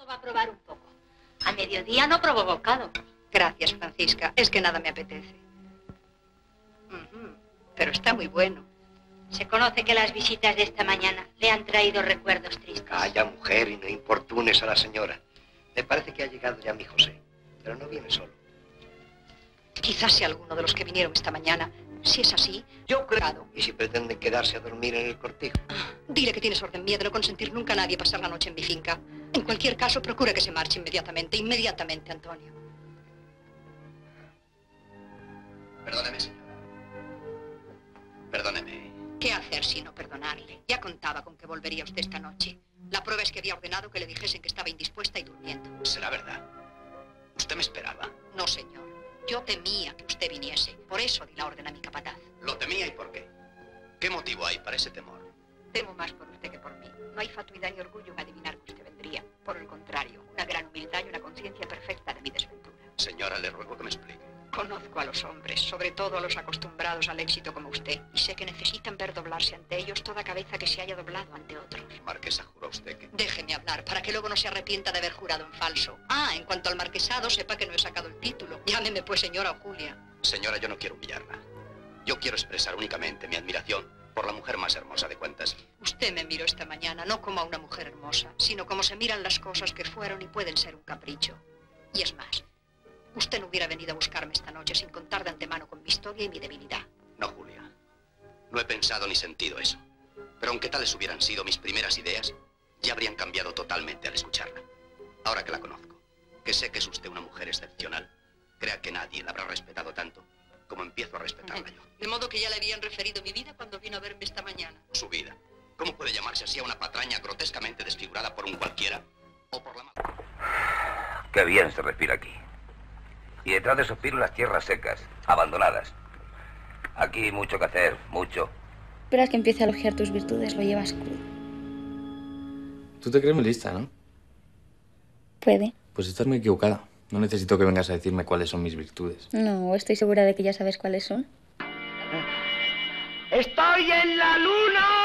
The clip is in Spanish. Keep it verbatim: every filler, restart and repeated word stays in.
va a probar un poco. A mediodía no probó bocado. Gracias, Francisca. Es que nada me apetece. Uh-huh. Pero está muy bueno. Se conoce que las visitas de esta mañana le han traído recuerdos tristes. Calla, mujer, y no importunes a la señora. Me parece que ha llegado ya mi José, pero no viene solo. Quizás sea alguno de los que vinieron esta mañana. Si es así, yo creo... ¿Y si pretenden quedarse a dormir en el cortijo? Dile que tienes orden mía de no consentir nunca a nadie pasar la noche en mi finca. En cualquier caso, procura que se marche inmediatamente, inmediatamente, Antonio. Perdóneme, señora. Perdóneme. ¿Qué hacer si no perdonarle? Ya contaba con que volvería usted esta noche. La prueba es que había ordenado que le dijesen que estaba indispuesta y durmiendo. ¿Será verdad? ¿Usted me esperaba? No, señor. Yo temía que usted viniese. Por eso di la orden a mi capataz. ¿Lo temía y por qué? ¿Qué motivo hay para ese temor? Temo más por usted que por mí. No hay fatuidad ni orgullo en adivinar que usted vendría. Por el contrario, una gran humildad y una conciencia perfecta de mi desventura. Señora, le ruego que me explique. Conozco a los hombres, sobre todo a los acostumbrados al éxito como usted, y sé que necesitan ver doblarse ante ellos toda cabeza que se haya doblado ante otros. Marquesa, ¿jura usted que...? Déjeme hablar, para que luego no se arrepienta de haber jurado en falso. Ah, en cuanto al marquesado, sepa que no he sacado el título. Llámeme pues señora o Julia. Señora, yo no quiero humillarla. Yo quiero expresar únicamente mi admiración por la mujer más hermosa de cuantas. Usted me miró esta mañana no como a una mujer hermosa, sino como se miran las cosas que fueron y pueden ser un capricho. Y es más, usted no hubiera venido a buscarme esta noche sin contar de antemano con mi historia y mi debilidad. No, Julia. No he pensado ni sentido eso. Pero aunque tales hubieran sido mis primeras ideas, ya habrían cambiado totalmente al escucharla. Ahora que la conozco, que sé que es usted una mujer excepcional, crea que nadie la habrá respetado tanto como empiezo a respetarla yo. De modo que ya le habían referido mi vida cuando vino a verme esta mañana. Su vida. ¿Cómo puede llamarse así a una patraña grotescamente desfigurada por un cualquiera? O por la... Qué bien se respira aquí. Y detrás de esos pinos las tierras secas, abandonadas. Aquí hay mucho que hacer, mucho. Esperas que empiece a elogiar tus virtudes, lo llevas crudo. Tú te crees muy lista, ¿no? Puede. Pues estás muy equivocada. No necesito que vengas a decirme cuáles son mis virtudes. No, estoy segura de que ya sabes cuáles son. ¡Estoy en la luna!